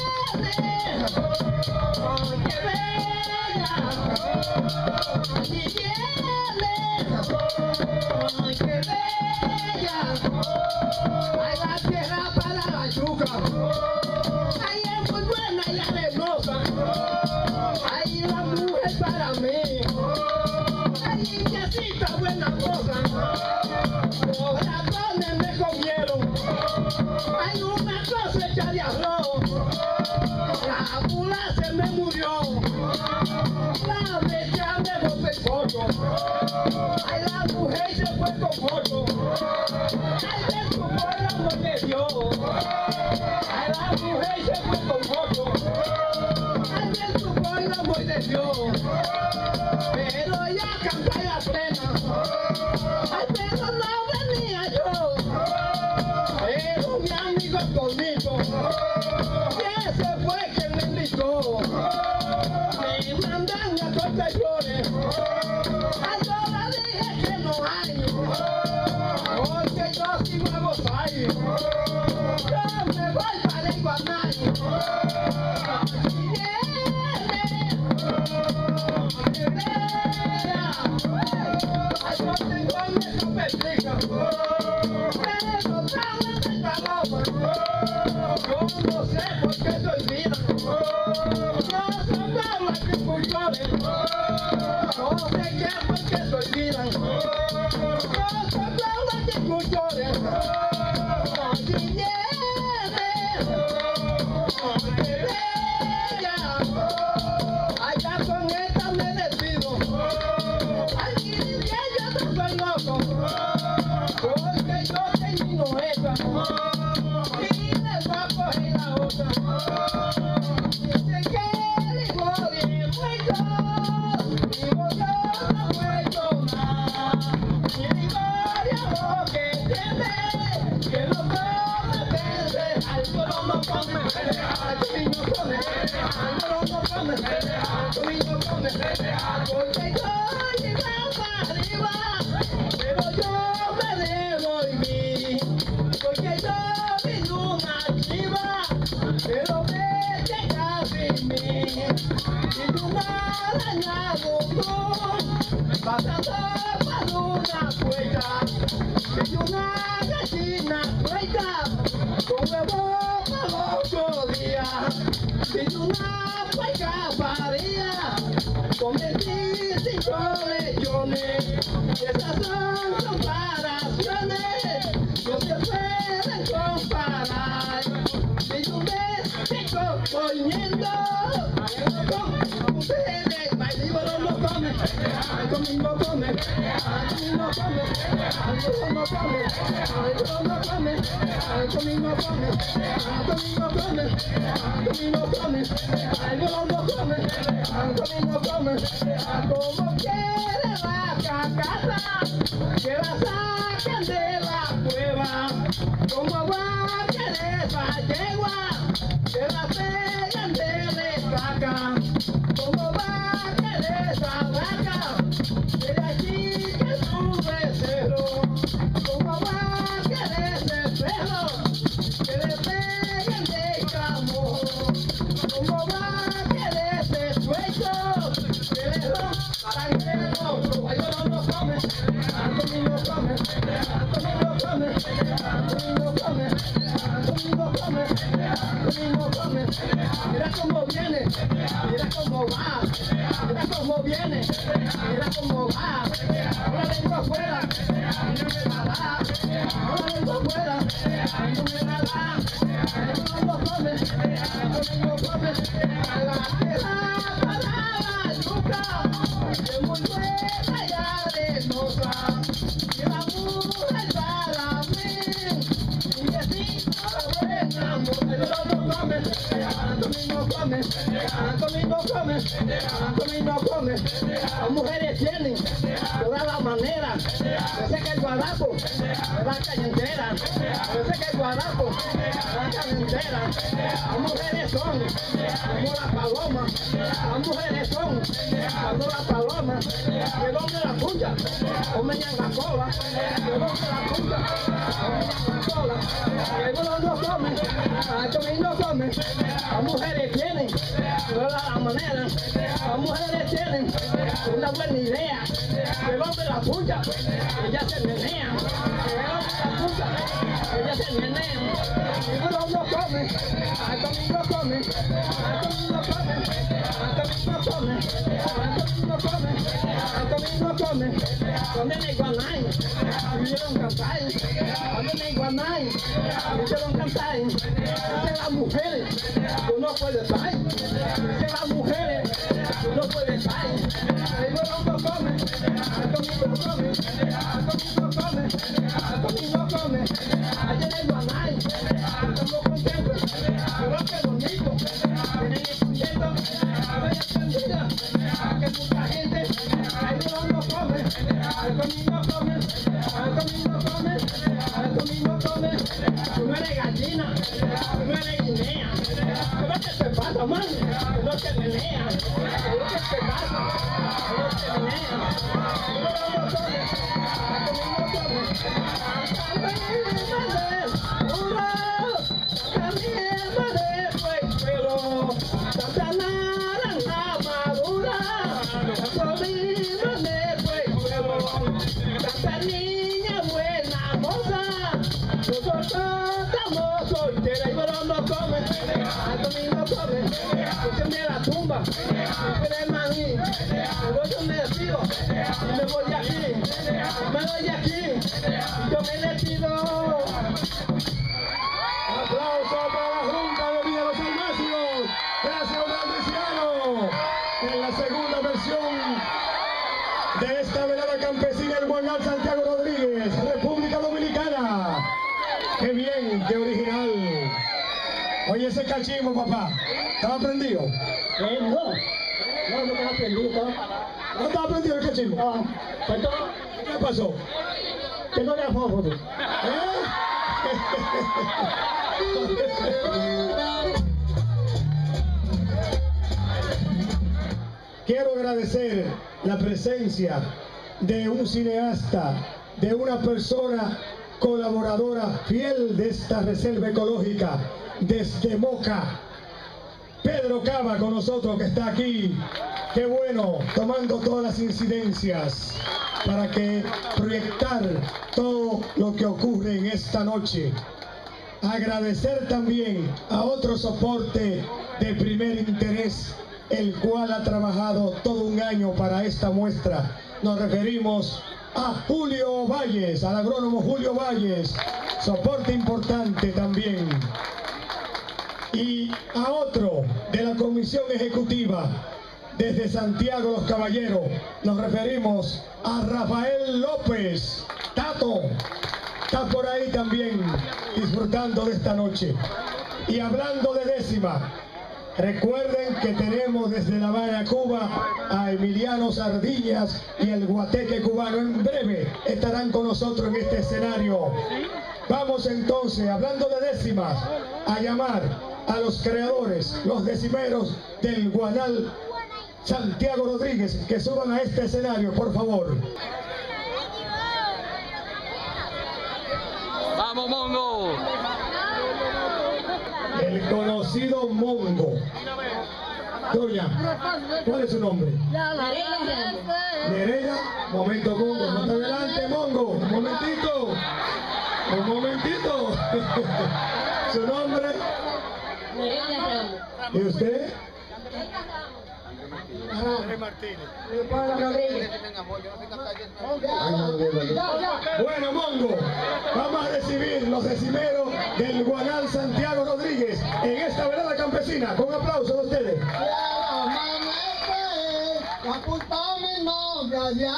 ay, qué bella, ay, si viene, ay, qué bella, ay, la tierra para la yuca, ay, es muy buena y arenosa, ay, la mujer para mí, ay, niñecita buena cosa, los ratones me comieron, hay una cosecha de arroz, la mula se me murió, la bestia me botó el pollo, ay, la mujer se fue con pollo, ay, de su pueblo no me dio, ay, la mujer se fue con pollo, ay, de su pueblo no me dio, pero ya canté la plena, ay, pero no venía yo, pero mi amigo Tonito, que ese fue quien me invitó, me mandan a cortar flores, ay, yo le dije que no hay, porque yo sí me voy a ir, yo me voy para el Iguanay, si viene, que vea, ay, yo tengo mi superplica, pero trago de paloma, yo no sé por qué se olvidan, no son los agricultores, no sé qué por qué se olvidan, no son los agricultores, ay, si viene, ay, qué bella, ay, ya con esta me despido, ay, y yo no soy loco, porque yo termino esta, y les voy a coger la otra, dice que digo bien muerto, digo yo no muerto más, y digo yo que tiene, que no come verde, al toro no come verde, al niño come verde, al toro no come verde, al niño come verde, porque yo llegaba arriba, pero yo me devolví, porque yo vi una chiva, pero me llega sin mí, y una araña gustó, pasando por una puerta, y una gallina suelta, con huevo para otro día, y una Cometí cinco lechones, y esas son comparaciones, no se pueden comparar. Si tú ves que estoy comiendo, con ustedes, bailíbolo no come, conmigo come, conmigo come, conmigo no come, conmigo no come, conmigo come, conmigo come, conmigo come, conmigo no come, conmigo come, como quiere la cacata, que la saquen de la cueva, como va a querer la yegua, que la peguen de la estaca, como va a querer esa vaca, que de aquí que sube cero, como va a querer ese perro, que le peguen de camo, como va a querer ese suelto, que le rompan que no, no, no come, conmigo come, conmigo come, conmigo come, conmigo come, conmigo come, mira cómo viene, mira cómo va, mira cómo viene, mira cómo va, ahora vengo afuera, no me la da, ahora vengo afuera, no me la da, conmigo come, conmigo come, a la que da para la yuca, que muy buena y arenosa, que la mujer para mí, y que sí, buena mujer, no come, conmigo come, conmigo come, conmigo come, las mujeres tienen toda la manera, yo sé que el guarapo es la calle entera, yo sé que el guarapo es la calle entera, las mujeres son como las palomas, las mujeres son como las palomas, que donde la puya, o me llaman la cola, que donde la puya, o me llaman la cola, que uno no come, conmigo come, las mujeres tienen toda la manera, las mujeres tienen una buena idea, que el hombre la puya, ella se menea, que el hombre la puya, ella se menea, y uno no come, conmigo come, conmigo come, conmigo come, conmigo come, conmigo come, donde me guanay, vivieron cantar, donde me guanay, vivieron cantar, dice las mujeres, tú no puedes estar, dice las mujeres, tú no puedes estar, ellos no comen, conmigo come, conmigo come, conmigo come, ayer en guanay, estamos contentos, pero que bonito, tienen escuchando, bella prendida, que mucha gente, ellos no comen, conmigo come, conmigo come, conmigo come, tú no eres gallina, tú no eres guinea, pero que te pasa, man, no te menea, pero que te pasa, no te menea, pero no come, conmigo come, tanta niña buena moza, nosotros estamos solteras y bueno no come, conmigo come, yo me la tumba, pero maní, pero yo me despido, y me voy de aquí, me voy de aquí, y yo me despido. Aplauso para la Junta de Villa Los Almácigos. Gracias, Valdeciano. En la segunda versión de esta velada campesina, el Guanal Santiago Rodríguez, República Dominicana. Qué bien, qué original. Oye, ese cachimbo, papá, ¿estaba prendido? Eh, no, no, no estaba prendido. ¿No estaba prendido el cachimbo? No, perdón, ¿Qué pasó? que no le hago tú. ¿Eh? Quiero agradecer la presencia de un cineasta, de una persona colaboradora fiel de esta reserva ecológica desde Moca, Pedro Cava con nosotros, que está aquí. Qué bueno, tomando todas las incidencias para que proyectar todo lo que ocurre en esta noche. Agradecer también a otro soporte de primer interés el cual ha trabajado todo un año para esta muestra. Nos referimos a Julio Valles, al agrónomo Julio Valles, soporte importante también. Y a otro de la Comisión Ejecutiva, desde Santiago Los Caballeros, nos referimos a Rafael López, Tato, está por ahí también disfrutando de esta noche. Y hablando de décima, recuerden que tenemos desde La Habana, Cuba, a Emiliano Sardiñas y el Guateque cubano. En breve estarán con nosotros en este escenario. Vamos entonces, hablando de décimas, a llamar a los creadores, los decimeros del Guanal Santiago Rodríguez, que suban a este escenario, por favor. ¡Vamos, Mongo! El conocido Mongo. Doña, ¿cuál es su nombre? Nereida. Momento, Mongo. Más adelante, Mongo. Un momentito. Un momentito. ¿Su nombre? ¿Y usted? Bueno, Mongo, vamos a recibir los decimeros del Guanal Santiago Rodríguez en esta velada campesina. Con aplauso de ustedes. Apunta mi nombre allá,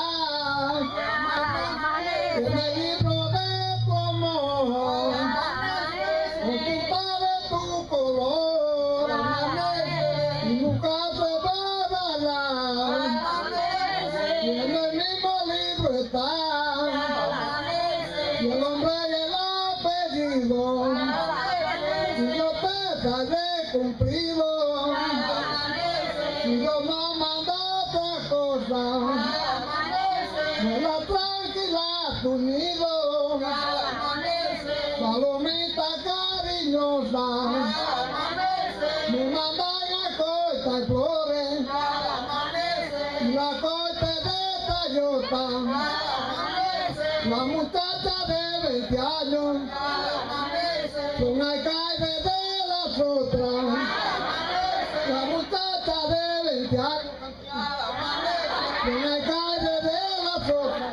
en el libro de tu amor, oculta de tu color, y nunca se borrará, y en el mismo libro está, y el nombre y el apellido, y yo te daré cumplido, y yo no mando me la tranquila tu nido, palomita cariñosa, me mandan a cortar flores, la corte de Tayota, la muchacha de veinte años, son alcaide de las otras, la muchacha de veinte años. En la calle de la flor,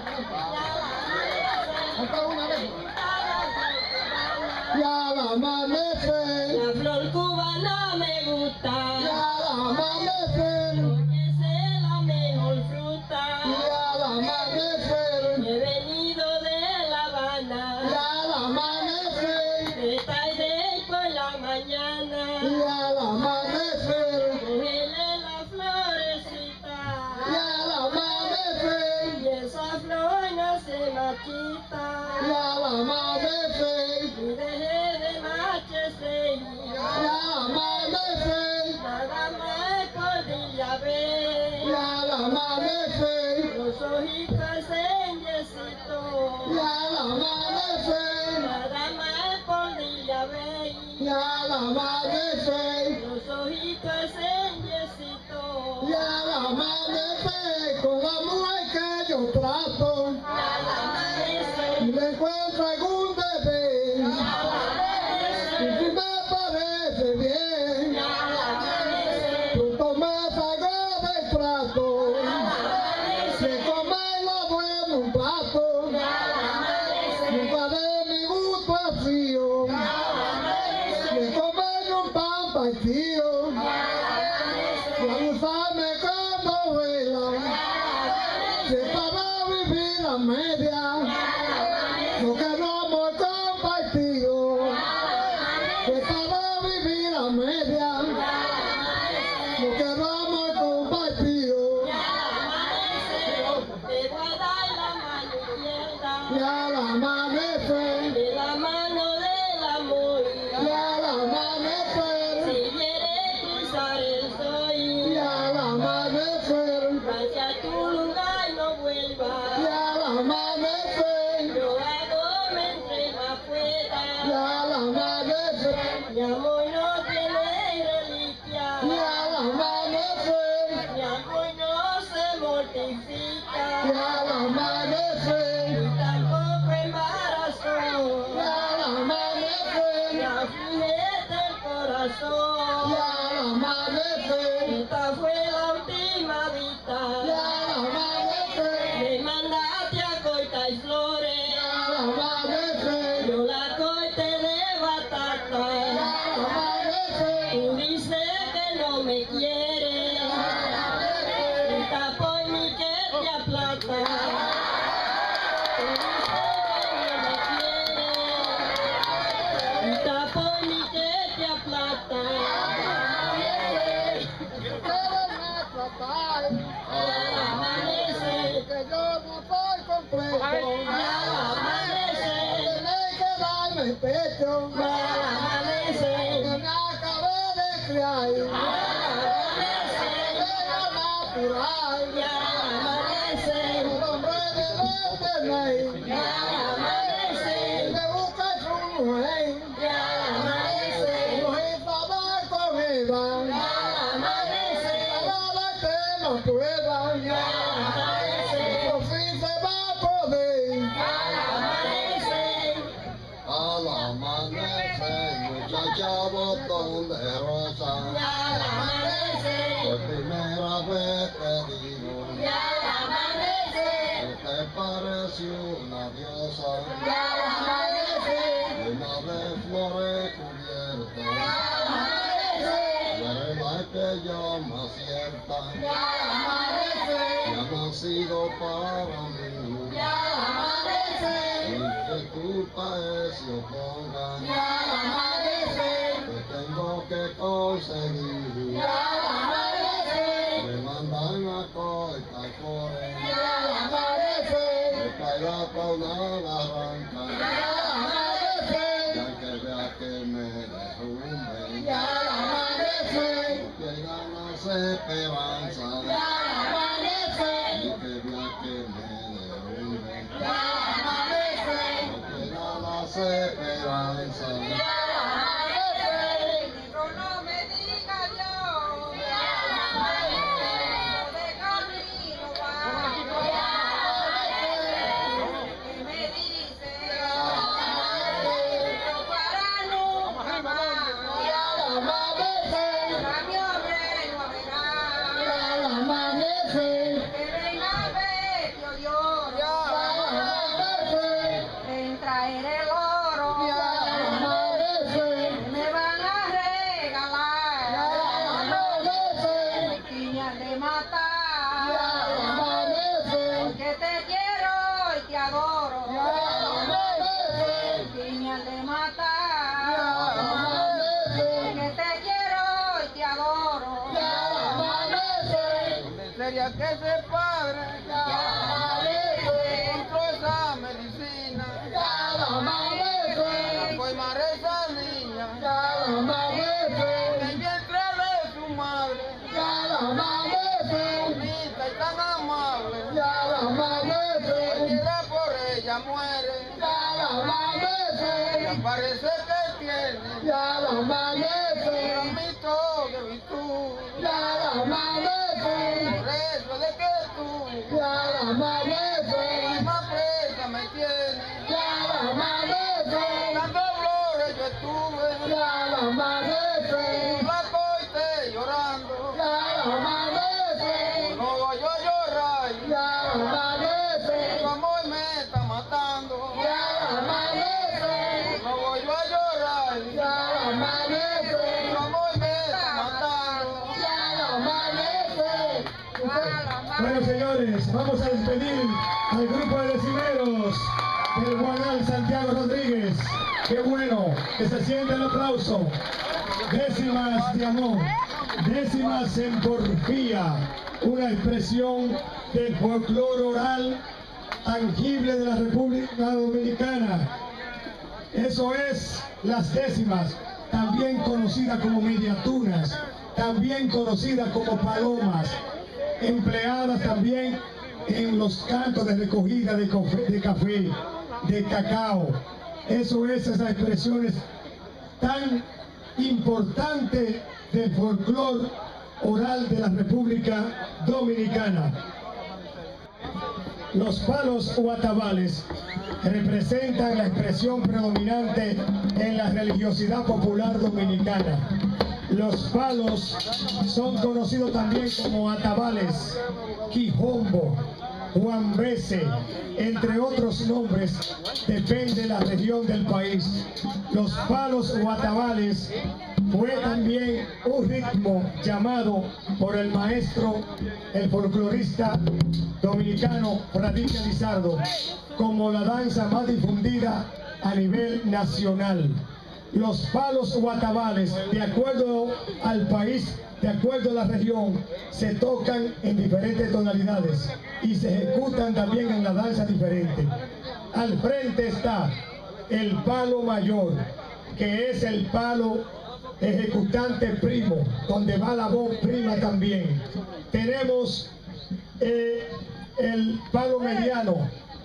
hasta una vez. Y al amanecer, La flor cubana me gusta, y al amanecer, porque es la mejor fruta. y al amanecer, He venido de La Habana, y al amanecer, de tarde por la mañana, y al amanecer, cogele la florecita, y al amanecer, y esa flor no se marchita, y al amanecer, y deje de marcharse, y al amanecer, nada más podría ver, y al amanecer, los ojitos enviecitos, y al amanecer, nada más podría ver, y al amanecer, los ojitos enviecitos, y al amanecer, con la mujer que yo trato, y me encuentro algún bebé, y si me parece bien, pronto me salgo del trato, se come lo bueno un plato, nunca de mi gusto vacío, me come un pan partido, y al usarme cuando vuela, se para vivir a media, lo que no hemos compartido, se para vivir a media, lo que no hemos compartido, te voy a dar la mano izquierda, y al amanecer, de la mano del amor, y al amanecer, si quieres cruzar el y sol, al amanecer, hacia tu lugar no y vuelvas, al amanecer, yo hago me entrego afuera, y al amanecer, mi amor no tiene reliquia, y al amanecer, mi amor no se y mortifica, al amanecer, tampoco embarazo, y al amanecer, me aflige del corazón. corazón. Y al amanecer, Esta fue la última vista. y al amanecer, Me mandaste a cortar flores. y al amanecer, Yo la corté de y batata. al amanecer, Tú dices que no me quieres. Esta por mí que te aplata. Tú dices que no me quieres. Esta por mí que te aplata. quieren tratar, Al amanecer, que yo no soy completo. al amanecer, Tenéis que darme el pecho, al amanecer, que me acabé de criar. Era natural, y al amanecer, el hombre debe tener, y al amanecer, que busca su mujer, y al amanecer, mujer para con Eva, y al amanecer, para que no prueba, y al amanecer, por fin se va a poder. al amanecer, Al amanecer, muchacha botón de y rosa, al amanecer, por primera vez te digo, y al amanecer, que te pareció una diosa, y al amanecer, llena de flores y cubiertas, al amanecer, verdad que llama cierta, y al amanecer, que ha nacido para mí, y al amanecer, y que tu país se oponga, y al amanecer, que tengo que conseguir. y al amanecer, Me mandan a cortar y flores, al amanecer, me caiga pa' una y barranca, al amanecer, y aunque vea que me derrumbe, y al amanecer, no pierda las esperanzas, y al amanecer, y que vea que me derrumbe, y al amanecer, no pierda las esperanzas. y al amanecer, No me diga yo, y al amanecer, de camino va, que me dice, pero para nunca más, y al amanecer, a mi hombre no y verá, al amanecer, que venga a ver yo lloro, y al amanecer, en traer el oro, y al amanecer, que me van a regalar, y al amanecer, piñas de y al matar, amanecer, porque te quiero y te adoro. y al amanecer, Piñas de y al matar, amanecer, que te quiero y te adoro. y al amanecer, Sería que ese padre y al amanecer, encontró esa medicina y al amanecer, para colmar esa niña y al en amanecer, el vientre de su madre, y al amanecer, bonita y tan amable, y al amanecer, cualquiera por ella muere, y al y amanecer, parece que tiene y al un amanecer, gramito de virtud, y al amanecer, por eso de que tú y al amanecer, más presa me tienes, y al amanecer, dando flores yo estuve, y al amanecer, la coite llorando, y al amanecer, no voy yo a llorar, y al amanecer, tu amor me está matando, y al amanecer, no voy yo a llorar, y al amanecer, tu amor me está matando. y al amanecer. Bueno, señores, vamos a despedir al grupo de decimeros del Juanal Santiago Rodríguez. Qué bueno que se siente el aplauso. Décimas de amor, décimas en porfía, una expresión del folclore oral tangible de la República Dominicana. Eso es las décimas, también conocidas como mediatunas, también conocidas como palomas, empleadas también en los cantos de recogida de café, de, café, de cacao. Eso es esas expresiones tan importantes del folclore oral de la República Dominicana. Los palos o atabales representan la expresión predominante en la religiosidad popular dominicana. Los palos son conocidos también como atabales, quijombo, huambese, entre otros nombres, depende de la región del país. Los palos o atabales fue también un ritmo llamado por el maestro, el folclorista dominicano Fradilla Lizardo, como la danza más difundida a nivel nacional. Los palos o atabales, de acuerdo al país, de acuerdo a la región, se tocan en diferentes tonalidades y se ejecutan también en la danza diferente. Al frente está el palo mayor, que es el palo ejecutante primo, donde va la voz prima también. Tenemos eh, el palo mediano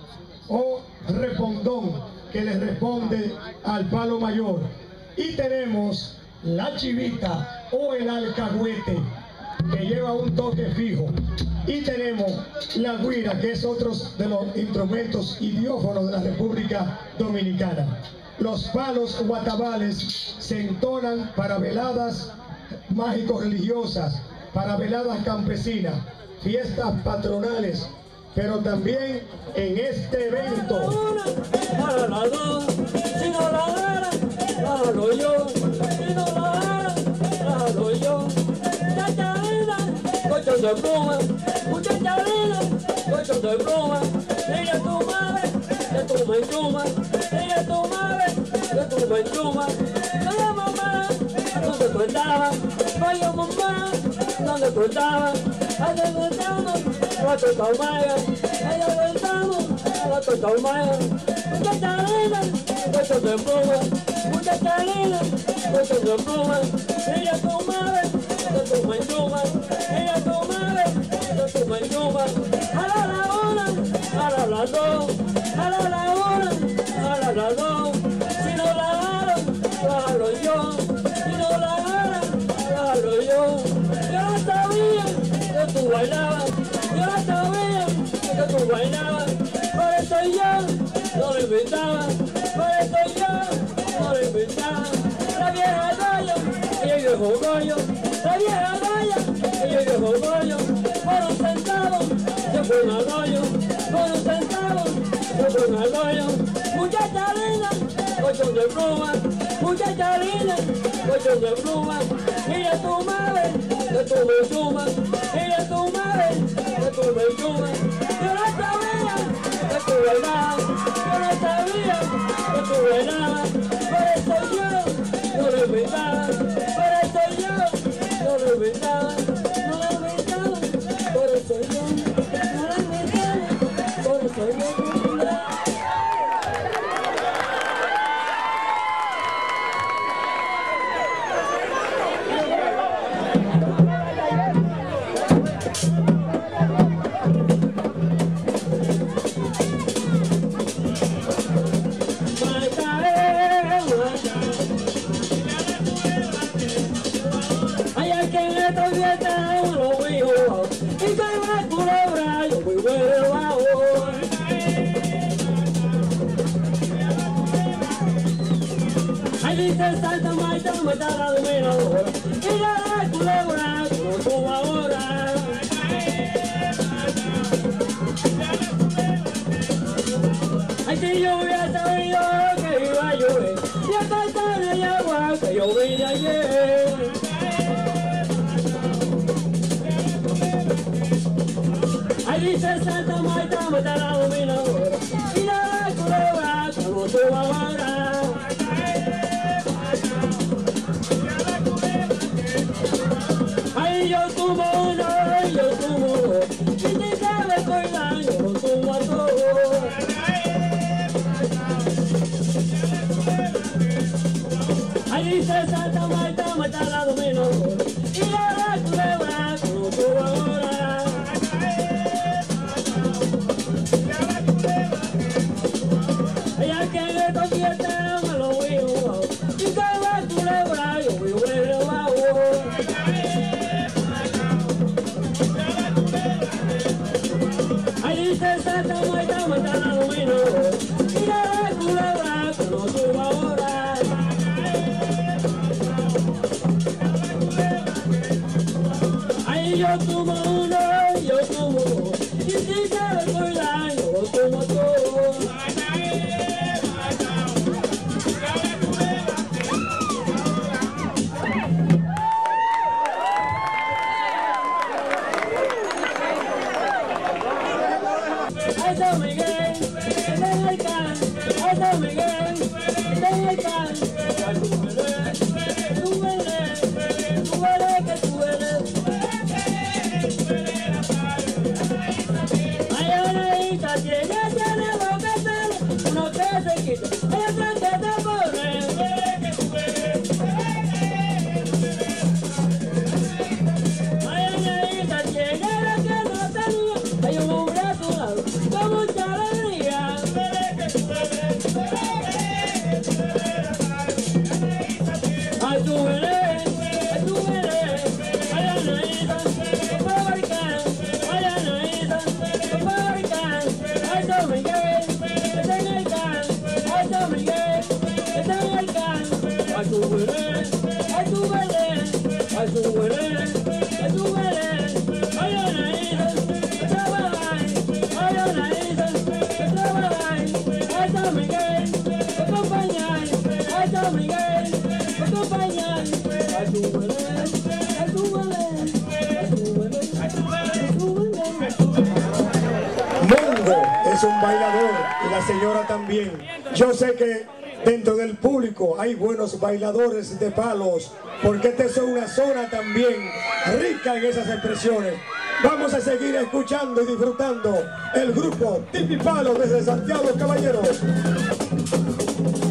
o repondón, que le responde al palo mayor. Y tenemos la chivita o el alcahuete, que lleva un toque fijo. Y tenemos la güira, que es otro de los instrumentos idiófonos de la República Dominicana. Los palos o atabales se entonan para veladas mágico-religiosas, para veladas campesinas, fiestas patronales, pero también en este evento. Para la dos, si no la gara, la jalo yo, si no la gara, la jalo yo. Chacharina, cocho de pluma, muchacharina, cocho de pluma. Ella tu madre, que tu me enchuma, ella tu madre, que tu me enchuma. Oye mamá, ¿dónde tú estabas? Oye mamá, ¿dónde tú estabas? Hace dos años, cuatro palmayas, ella vendamos, cuatro palmayas. Muchacharina, cocho de pluma, muchacharina, cocho de pluma. Ella tu madre, que tu me enchuma, ella tu madre, que tu me enchuma. Jala la una, jala la dos, jala la una, jala la dos. Si no la jalo, la jalo yo, si no la jalo, la jalo yo. Yo no sabía que tú bailabas, yo no sabía que tú bailabas. Por eso yo no lo inventaba, por eso yo no lo inventaba. La vieja galla y el viejo gollo, la vieja galla y el viejo gollo. Por un centavo yo fui un arroyo, por un centavo yo fui un arroyo. Muchacha linda, cocho de pluma, muchacha linda, cocho de pluma. Ella es tu madre, que tú me enchumas, ella es tu madre, que tú me enchumas. Yo no sabía que tú bailabas, yo no sabía que tú bailabas. Por eso yo no lo inventaba, por eso yo no lo inventaba, no lo inventaba. Por eso yo no lo inventaba, por eso yo no lo inventaba. Salta, maita, mata la dominadora y la culebra como tú ahora. Ay, si yo hubiera sabido que iba a llover y a faltar de agua que yo vi ayer. Ay, dice Santa Maita, mata la dominadora y la culebra como tú ahora. Yo tumo uno, yo tumo dos, si te sabes bailar, yo lo tumo a todos. Ahí dice Santa Maita, mata la dominadora y la culebra como tú ahora. Ella que le convierte me lo voy a jugar y que la culebra yo voy a ver abajo. Santa Maita, mata la dominadora y la culebra que no suba ahora. yo como uno, yo como dos, y si se recuerdan, yo como todo. Ay, San Miguel, ese es el can, ay, San Miguel, ese es el can, ay, tú eres, tú eres, tú eres que tú eres. Ay, Anahita tiene, tiene boca de uno que se quita, ay, otra que te pone. Ay, Anahita tiene la que no tenía, hay un hombre a tu lado, con mucha alegría. Ay, tú eres, ay, tú eres, ay, Anahita, papá Baricán, ay, Anahita, papá Baricán, ay, San Miguel, este es el can, ay, San Miguel, este es el can, ay, tú eres, ay, tú eres, ay, tú eres, ay, tú eres, ay, Anahita, que trabajáis, ay, Anahita, que trabajáis, ay, San Miguel, que acompañáis, ay, San Miguel, que acompañáis, ay, tú eres, ay, tú eres, ay, tú eres, ay, tú eres, ay, tú eres. Mongo es un bailador y la señora también. Yo sé que dentro del público hay buenos bailadores de palos, porque esta es una zona también rica en esas expresiones. Vamos a seguir escuchando y disfrutando el grupo Tipi Palos desde Santiago, caballeros.